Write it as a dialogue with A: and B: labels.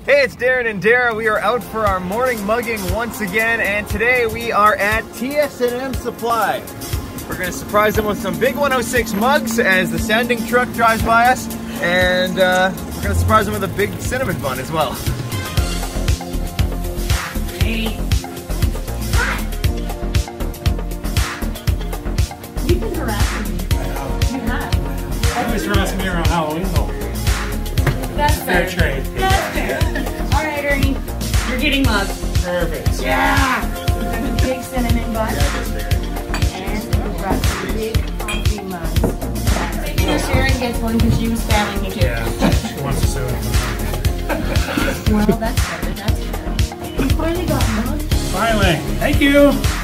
A: Hey, it's Darren and Dara. We are out for our morning mugging once again, and today we are at TS&M Supply. We're going to surprise them with some big 106 mugs as the sanding truck drives by us, and we're going to surprise them with a big cinnamon bun as well.
B: Hey. You've been harassing me.
C: I know.
B: You have.
C: You always harass me around Halloween though.
B: That's fair.
C: Fair trade.
B: That's fair. Alright, Ernie. You're getting mugged.
C: Perfect.
B: Yeah! Big cinnamon bun. And we brought some big coffee mugs. You know, Sharon gets one because she was spamming you too.
C: Yeah, she wants to sue it.
B: Well, that's better. That's fair. You finally got mugged.
C: Finally. Thank you.